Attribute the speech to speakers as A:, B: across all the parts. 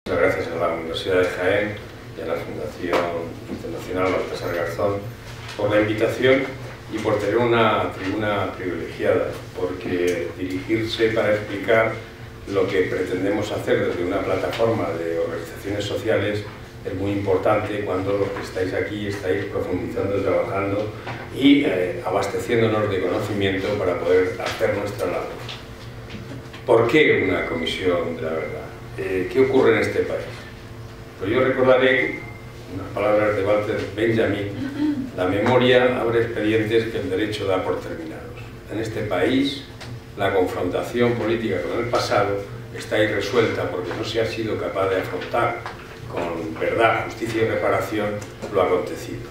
A: Gracias a la Universidad de Jaén y a la Fundación Internacional Baltasar Garzón por la invitación y por tener una tribuna privilegiada, porque dirigirse para explicar lo que pretendemos hacer desde una plataforma de organizaciones sociales es muy importante cuando los que estáis aquí estáis profundizando, trabajando y abasteciéndonos de conocimiento para poder hacer nuestra labor. ¿Por qué una comisión de la verdad? ¿Qué ocurre en este país? Pues yo recordaré unas palabras de Walter Benjamin: la memoria abre expedientes que el derecho da por terminados. En este país la confrontación política con el pasado está irresuelta porque no se ha sido capaz de afrontar con verdad, justicia y reparación lo acontecido.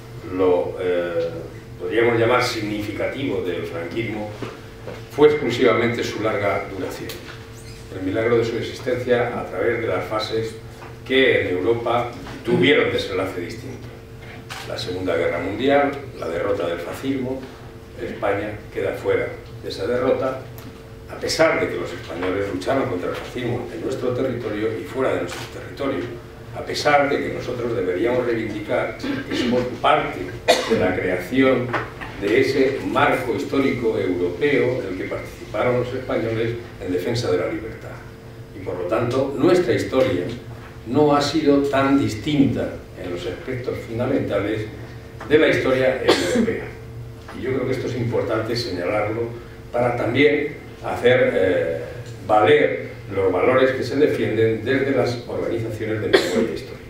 A: Lo podríamos llamar significativo del franquismo fue exclusivamente su larga duración, el milagro de su existencia a través de las fases que en Europa tuvieron desenlace distinto. La Segunda Guerra Mundial, la derrota del fascismo. España queda fuera de esa derrota, a pesar de que los españoles lucharon contra el fascismo en nuestro territorio y fuera de nuestro territorio, a pesar de que nosotros deberíamos reivindicar que somos parte de la creación de ese marco histórico europeo en el que participaron los españoles en defensa de la libertad. Y por lo tanto, nuestra historia no ha sido tan distinta en los aspectos fundamentales de la historia europea. Y yo creo que esto es importante señalarlo para también hacer valer los valores que se defienden desde las organizaciones de memoria histórica.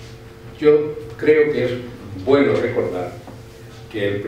A: Yo creo que es bueno recordar que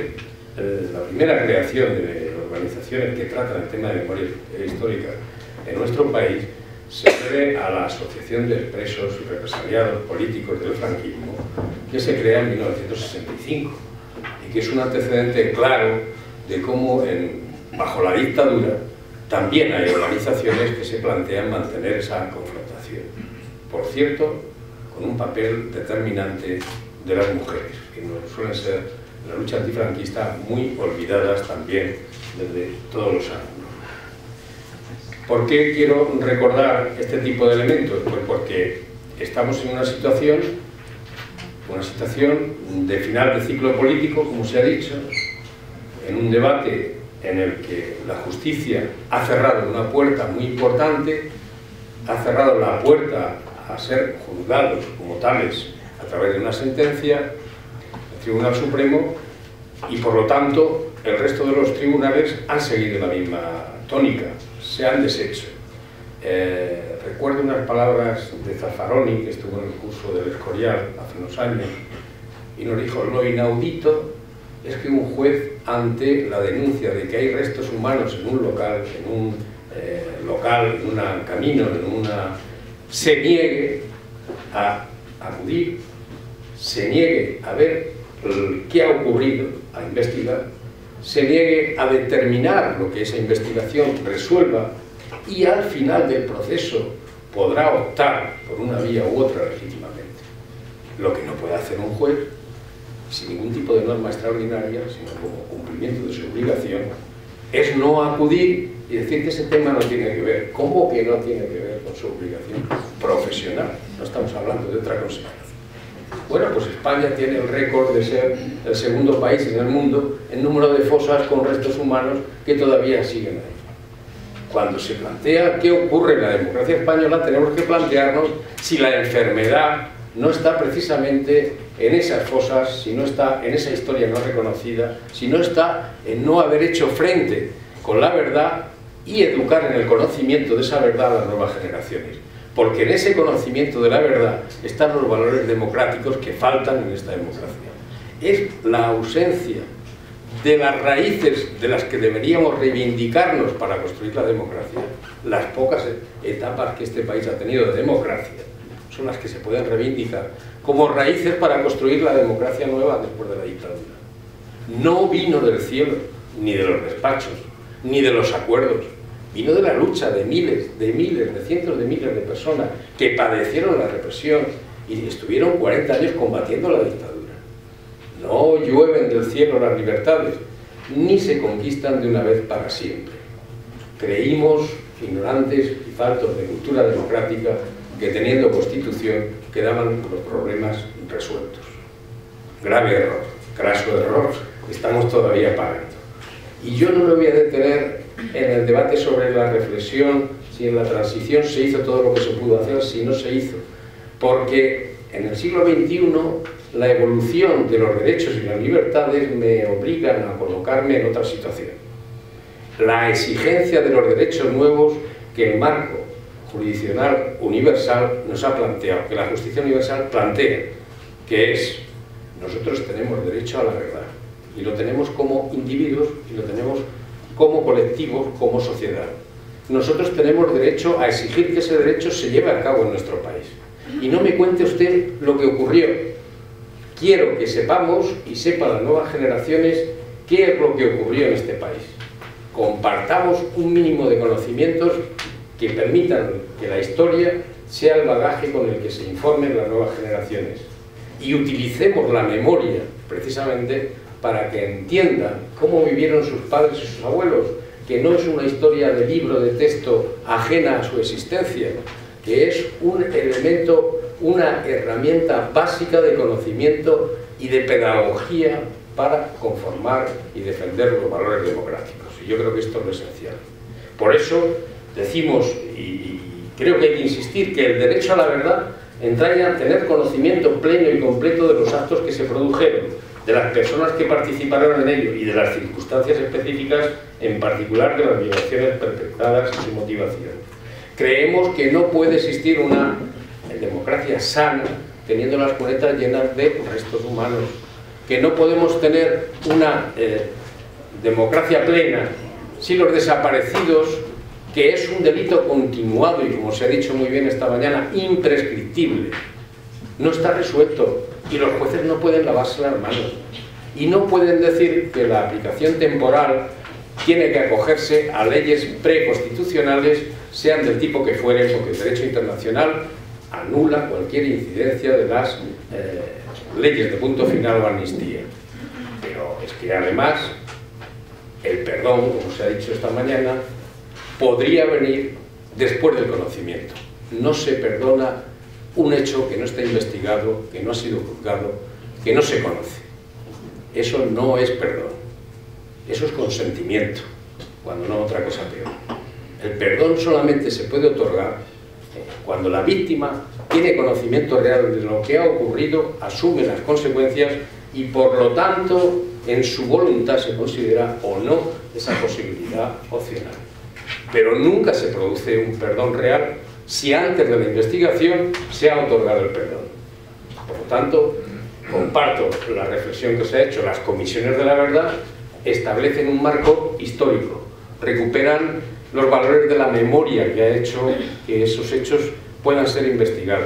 A: la primera creación de organizaciones que tratan el tema de memoria histórica en nuestro país se debe a la Asociación de Presos y Represaliados Políticos del Franquismo, que se crea en 1965 y que es un antecedente claro de cómo bajo la dictadura también hay organizaciones que se plantean mantener esa confrontación. Por cierto, con un papel determinante de las mujeres, que no suelen ser en la lucha antifranquista muy olvidadas también desde todos los ángulos. ¿Por qué quiero recordar este tipo de elementos? Pues porque estamos en una situación de final de ciclo político, como se ha dicho, en un debate en el que la justicia ha cerrado una puerta muy importante, ha cerrado la puerta a ser juzgados como tales a través de una sentencia del Tribunal Supremo, y por lo tanto el resto de los tribunales han seguido la misma tónica, se han deshecho. Recuerdo unas palabras de Zaffaroni, que estuvo en el curso del Escorial hace unos años, y nos dijo: lo inaudito es que un juez, ante la denuncia de que hay restos humanos en un local, en un camino, se niegue a acudir, se niegue a ver qué ha ocurrido, a investigar, se niegue a determinar lo que esa investigación resuelva y al final del proceso podrá optar por una vía u otra legítimamente. Lo que no puede hacer un juez, sin ningún tipo de norma extraordinaria, sino como cumplimiento de su obligación, es no acudir y decir que ese tema no tiene que ver. ¿Cómo que no tiene que ver con su obligación profesional? No estamos hablando de otra consideración. Bueno, pues España tiene el récord de ser el segundo país en el mundo en número de fosas con restos humanos que todavía siguen ahí. Cuando se plantea qué ocurre en la democracia española, tenemos que plantearnos si la enfermedad no está precisamente en esas fosas, si no está en esa historia no reconocida, si no está en no haber hecho frente con la verdad y educar en el conocimiento de esa verdad a las nuevas generaciones. Porque en ese conocimiento de la verdad están los valores democráticos que faltan en esta democracia. Es la ausencia de las raíces de las que deberíamos reivindicarnos para construir la democracia. Las pocas etapas que este país ha tenido de democracia son las que se pueden reivindicar como raíces para construir la democracia nueva después de la dictadura. No vino del cielo, ni de los despachos, ni de los acuerdos. Vino de la lucha de miles, de cientos de miles de personas que padecieron la represión y estuvieron 40 años combatiendo la dictadura. No llueven del cielo las libertades, ni se conquistan de una vez para siempre. Creímos, ignorantes y faltos de cultura democrática, que teniendo Constitución quedaban los problemas resueltos. Grave error, craso error, estamos todavía pagando. Y yo no me voy a detener en el debate sobre la reflexión, si en la transición se hizo todo lo que se pudo hacer, si no se hizo. Porque en el siglo XXI la evolución de los derechos y las libertades me obligan a colocarme en otra situación. La exigencia de los derechos nuevos que el marco jurisdiccional universal nos ha planteado, que la justicia universal plantea, que es: nosotros tenemos derecho a la verdad, y lo tenemos como individuos, y lo tenemos como colectivos, como sociedad. Nosotros tenemos derecho a exigir que ese derecho se lleve a cabo en nuestro país. Y no me cuente usted lo que ocurrió. Quiero que sepamos, y sepan las nuevas generaciones, qué es lo que ocurrió en este país. Compartamos un mínimo de conocimientos que permitan que la historia sea el bagaje con el que se informen las nuevas generaciones. Y utilicemos la memoria, precisamente, para que entiendan cómo vivieron sus padres y sus abuelos, que no es una historia de libro de texto ajena a su existencia, que es un elemento, una herramienta básica de conocimiento y de pedagogía para conformar y defender los valores democráticos. Y yo creo que esto es lo esencial. Por eso decimos, y creo que hay que insistir, que el derecho a la verdad entraña tener conocimiento pleno y completo de los actos que se produjeron, de las personas que participaron en ello y de las circunstancias específicas, en particular de las violaciones perpetradas y su motivación. Creemos que no puede existir una democracia sana teniendo las cunetas llenas de restos humanos, que no podemos tener una democracia plena si los desaparecidos, que es un delito continuado y, como se ha dicho muy bien esta mañana, imprescriptible, no está resuelto, y los jueces no pueden lavarse las manos y no pueden decir que la aplicación temporal tiene que acogerse a leyes preconstitucionales, sean del tipo que fueren, porque el derecho internacional anula cualquier incidencia de las leyes de punto final o amnistía. Pero es que además el perdón, como se ha dicho esta mañana, podría venir después del conocimiento. No se perdona un hecho que no está investigado, que no ha sido juzgado, que no se conoce. Eso no es perdón. Eso es consentimiento, cuando no otra cosa peor. El perdón solamente se puede otorgar cuando la víctima tiene conocimiento real de lo que ha ocurrido, asume las consecuencias y, por lo tanto, en su voluntad se considera o no esa posibilidad opcional. Pero nunca se produce un perdón real si antes de la investigación se ha otorgado el perdón. Por lo tanto, comparto la reflexión que se ha hecho. Las comisiones de la verdad establecen un marco histórico, recuperan los valores de la memoria que ha hecho que esos hechos puedan ser investigados.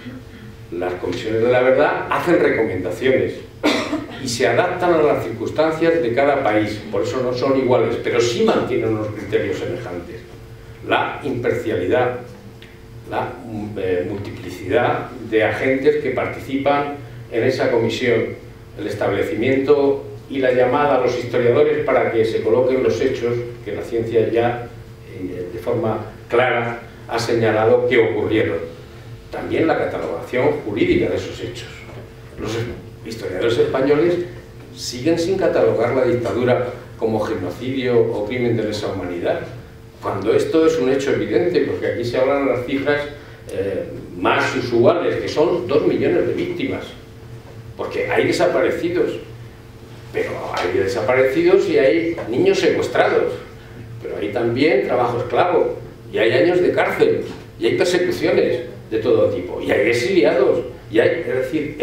A: Las comisiones de la verdad hacen recomendaciones y se adaptan a las circunstancias de cada país, por eso no son iguales, pero sí mantienen unos criterios semejantes. La imparcialidad, la multiplicidad de agentes que participan en esa comisión, el establecimiento y la llamada a los historiadores para que se coloquen los hechos que la ciencia ya de forma clara ha señalado que ocurrieron. También la catalogación jurídica de esos hechos. Los historiadores españoles siguen sin catalogar la dictadura como genocidio o crimen de lesa humanidad, cuando esto es un hecho evidente, porque aquí se hablan las cifras más usuales, que son 2 millones de víctimas, porque hay desaparecidos, pero hay desaparecidos y hay niños secuestrados, pero hay también trabajo esclavo, y hay años de cárcel, y hay persecuciones de todo tipo, y hay exiliados, y hay, es decir,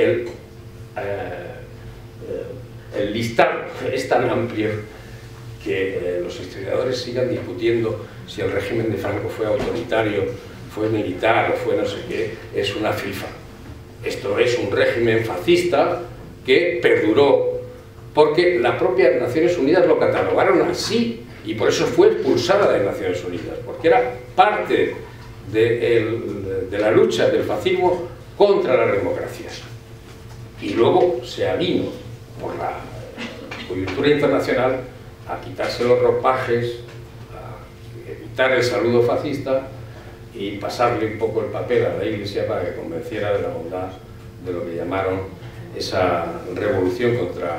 A: el listado es tan amplio que los historiadores sigan discutiendo si el régimen de Franco fue autoritario, fue militar o fue no sé qué, es una FIFA. Esto es un régimen fascista que perduró porque las propias Naciones Unidas lo catalogaron así y por eso fue expulsada de Naciones Unidas, porque era parte de la lucha del fascismo contra las democracias. Y luego se avino por la coyuntura internacional a quitarse los ropajes, a evitar el saludo fascista y pasarle un poco el papel a la Iglesia para que convenciera de la bondad de lo que llamaron esa revolucionaria,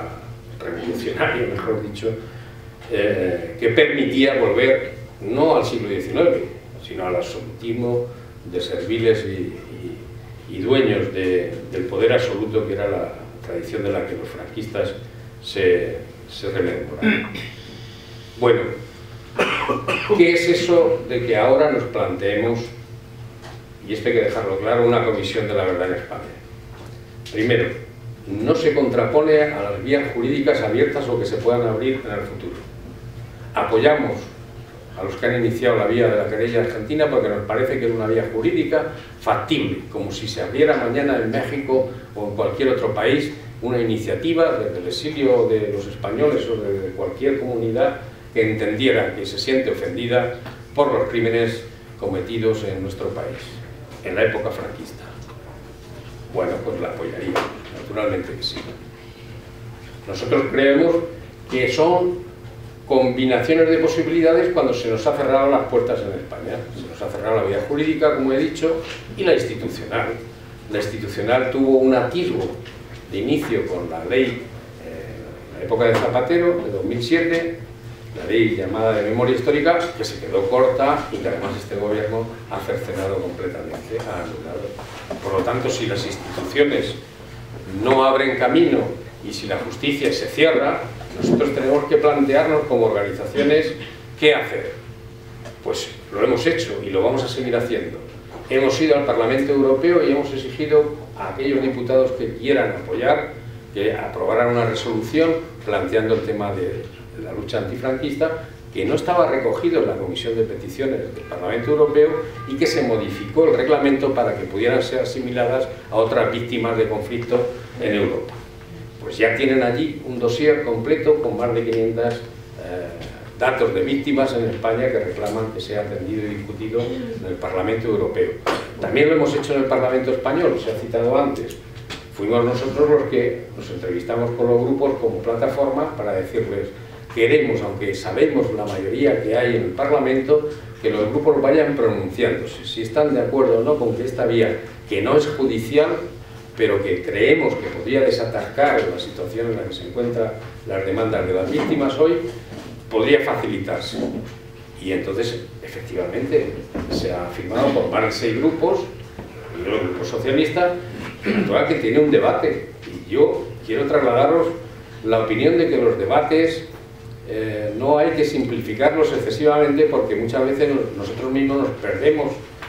A: mejor dicho, que permitía volver no al siglo XIX, sino al absolutismo de serviles y dueños del poder absoluto, que era la tradición de la que los franquistas se rememoran. Bueno, ¿qué es eso de que ahora nos planteemos, y esto hay que dejarlo claro, una comisión de la verdad en España? Primero, no se contrapone a las vías jurídicas abiertas o que se puedan abrir en el futuro. Apoyamos a los que han iniciado la vía de la querella argentina porque nos parece que es una vía jurídica factible, como si se abriera mañana en México o en cualquier otro país una iniciativa desde el exilio de los españoles o de cualquier comunidad que entendiera que se siente ofendida por los crímenes cometidos en nuestro país, en la época franquista. Bueno, pues la apoyaríamos, naturalmente que sí. Nosotros creemos que son combinaciones de posibilidades cuando se nos ha cerrado las puertas en España. Se nos ha cerrado la vía jurídica, como he dicho, y la institucional. La institucional tuvo un atisbo de inicio con la ley en la época de Zapatero, de 2007, la ley llamada de memoria histórica, que se quedó corta y que además este gobierno ha cercenado completamente, ha anulado. Por lo tanto, si las instituciones no abren camino y si la justicia se cierra, nosotros tenemos que plantearnos como organizaciones qué hacer. Pues lo hemos hecho y lo vamos a seguir haciendo. Hemos ido al Parlamento Europeo y hemos exigido a aquellos diputados que quieran apoyar que aprobaran una resolución planteando el tema de la lucha antifranquista, que no estaba recogido en la Comisión de Peticiones del Parlamento Europeo y que se modificó el reglamento para que pudieran ser asimiladas a otras víctimas de conflicto en Europa. Pues ya tienen allí un dossier completo con más de 500 datos de víctimas en España que reclaman que sea atendido y discutido en el Parlamento Europeo. También lo hemos hecho en el Parlamento Español, se ha citado antes. Fuimos nosotros los que nos entrevistamos con los grupos como plataforma para decirles: queremos, aunque sabemos la mayoría que hay en el Parlamento, que los grupos vayan pronunciándose, si están de acuerdo o no con que esta vía, que no es judicial, pero que creemos que podría desatascar la situación en la que se encuentran las demandas de las víctimas hoy, podría facilitarse. Y entonces, efectivamente, se ha firmado por más de 6 grupos, y el Grupo Socialista, que tiene un debate. Y yo quiero trasladaros la opinión de que los debates no hay que simplificarlos excesivamente, porque muchas veces nosotros mismos nos perdemos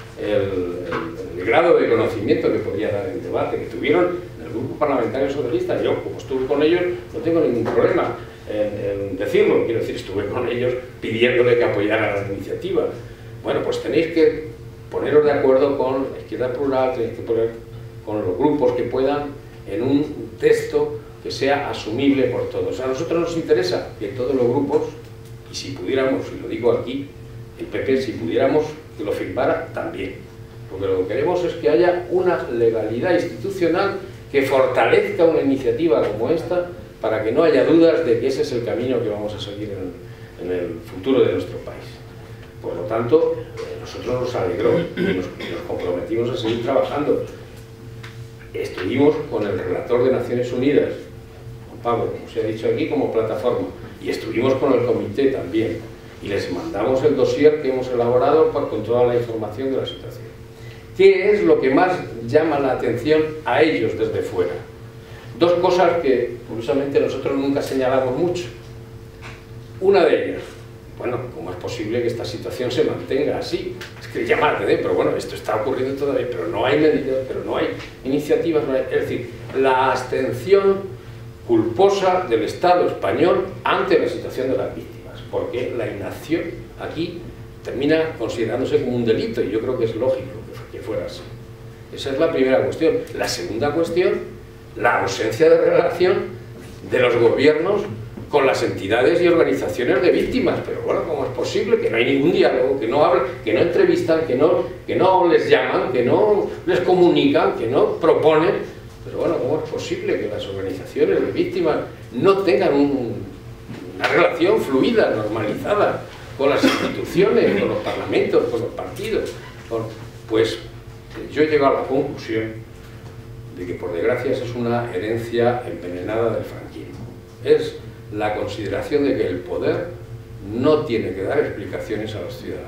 A: el grado de conocimiento que podía dar el debate que tuvieron en el Grupo Parlamentario Socialista. Yo, como estuve con ellos, no tengo ningún problema en decirlo. Quiero decir, estuve con ellos pidiéndole que apoyaran la iniciativa. Bueno, pues tenéis que poneros de acuerdo con la Izquierda Plural, tenéis que poner con los grupos que puedan en un texto que sea asumible por todos. A nosotros nos interesa que todos los grupos, y si pudiéramos, y lo digo aquí, el PP, si pudiéramos que lo firmara también, porque lo que queremos es que haya una legalidad institucional que fortalezca una iniciativa como esta, para que no haya dudas de que ese es el camino que vamos a seguir en el futuro de nuestro país. Por lo tanto, nosotros nos alegró y nos comprometimos a seguir trabajando. Estuvimos con el relator de Naciones Unidas, Juan Pablo, como se ha dicho aquí, como plataforma, y estuvimos con el comité también, y les mandamos el dossier que hemos elaborado con toda la información de la situación. ¿Qué es lo que más llama la atención a ellos desde fuera? Dos cosas que, curiosamente, nosotros nunca señalamos mucho. Una de ellas, bueno, ¿cómo es posible que esta situación se mantenga así? Es que llama la atención, pero bueno, esto está ocurriendo todavía, pero no hay medidas, pero no hay iniciativas, no hay, es decir, la abstención culposa del Estado español ante la situación de las víctimas, porque la inacción aquí termina considerándose como un delito, y yo creo que es lógico que fuera así. Esa es la primera cuestión. La segunda cuestión, la ausencia de relación de los gobiernos con las entidades y organizaciones de víctimas. Pero bueno, ¿cómo es posible que no hay ningún diálogo, que no hablan, que no entrevistan, que no les llaman, que no les comunican, que no proponen? Pero bueno, ¿cómo es posible que las organizaciones de víctimas no tengan una relación fluida, normalizada con las instituciones, con los parlamentos, con los partidos? Bueno, pues yo he llegado a la conclusión de que por desgracia esa es una herencia envenenada del franquismo. Es la consideración de que el poder no tiene que dar explicaciones a los ciudadanos.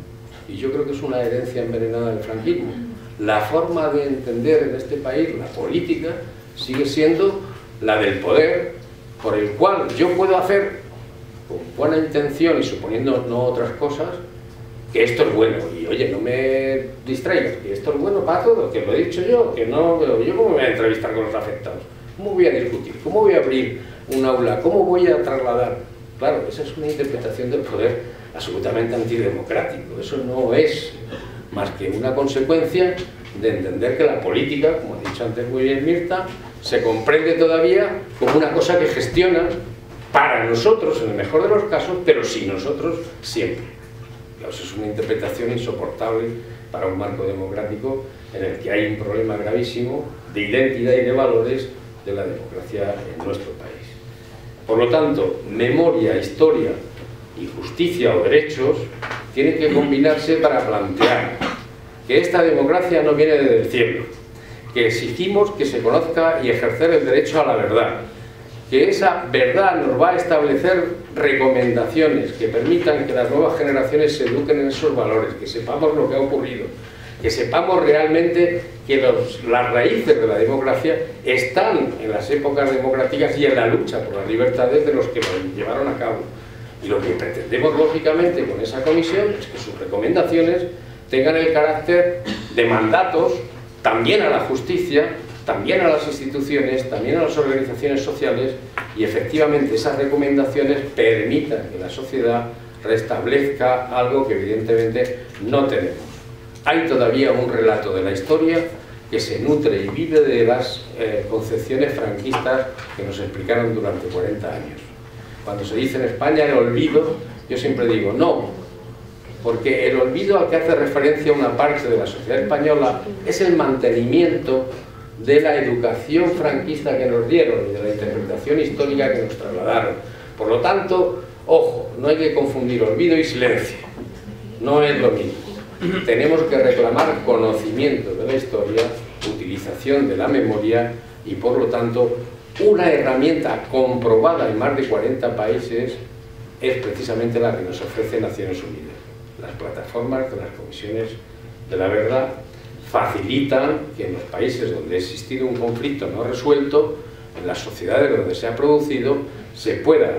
A: Y yo creo que es una herencia envenenada del franquismo. La forma de entender en este país la política sigue siendo la del poder, por el cual yo puedo hacer con buena intención y suponiendo no otras cosas, que esto es bueno, y oye, no me distraigas, que esto es bueno para todos, que lo he dicho yo, que no, yo cómo me voy a entrevistar con los afectados, cómo voy a discutir, cómo voy a abrir un aula, cómo voy a trasladar. Claro, esa es una interpretación del poder absolutamente antidemocrático. Eso no es más que una consecuencia de entender que la política, como ha dicho antes muy bien Mirta, se comprende todavía como una cosa que gestiona para nosotros, en el mejor de los casos, pero sin nosotros siempre. Claro, eso es una interpretación insoportable para un marco democrático en el que hay un problema gravísimo de identidad y de valores de la democracia en nuestro país. Por lo tanto, memoria, historia y justicia o derechos tienen que combinarse para plantear que esta democracia no viene desde el cielo, que exigimos que se conozca y ejercer el derecho a la verdad, que esa verdad nos va a establecer recomendaciones que permitan que las nuevas generaciones se eduquen en esos valores, que sepamos lo que ha ocurrido, que sepamos realmente que las raíces de la democracia están en las épocas democráticas y en la lucha por las libertades de los que lo llevaron a cabo. Y lo que pretendemos lógicamente con esa comisión es que sus recomendaciones tengan el carácter de mandatos también a la justicia, también a las instituciones, también a las organizaciones sociales, y efectivamente esas recomendaciones permitan que la sociedad restablezca algo que evidentemente no tenemos. Hay todavía un relato de la historia que se nutre y vive de las concepciones franquistas que nos explicaron durante 40 años. Cuando se dice en España el olvido, yo siempre digo no, porque el olvido al que hace referencia una parte de la sociedad española es el mantenimiento de la educación franquista que nos dieron y de la interpretación histórica que nos trasladaron. Por lo tanto, ojo, no hay que confundir olvido y silencio, no es lo mismo. Tenemos que reclamar conocimiento de la historia, utilización de la memoria y, por lo tanto, una herramienta comprobada en más de 40 países es precisamente la que nos ofrece Naciones Unidas. Las plataformas de las comisiones de la verdad facilitan que en los países donde ha existido un conflicto no resuelto, en las sociedades donde se ha producido, se pueda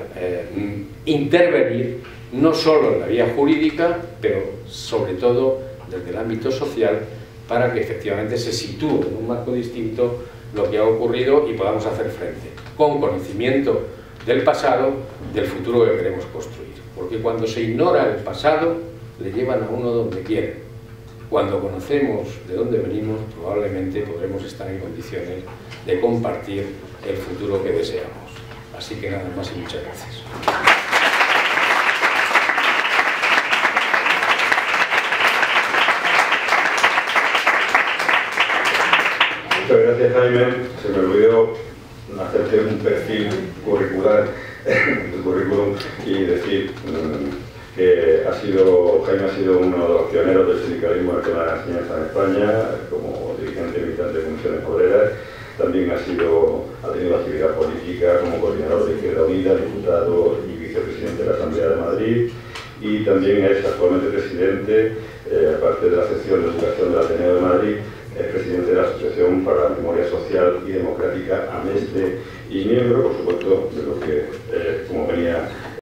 A: intervenir no solo en la vía jurídica, pero sobre todo desde el ámbito social, para que efectivamente se sitúe en un marco distinto lo que ha ocurrido y podamos hacer frente, con conocimiento del pasado, del futuro que queremos construir. Porque cuando se ignora el pasado, le llevan a uno donde quieren. Cuando conocemos de dónde venimos, probablemente podremos estar en condiciones de compartir el futuro que deseamos. Así que nada más y muchas gracias.
B: Muchas gracias, Jaime. Se me olvidó hacerte un perfil curricular en tu currículum y decir que Jaime ha sido uno de los pioneros del sindicalismo de la enseñanza en España, como dirigente militante de comisiones obreras. También ha tenido actividad política como coordinador de Izquierda Unida, diputado y vicepresidente de la Asamblea de Madrid, y también es actualmente presidente, aparte de la sección de Educación del Ateneo de Madrid, es presidente de la Asociación para la Memoria Social y Democrática, AMESDE, y miembro, por supuesto, del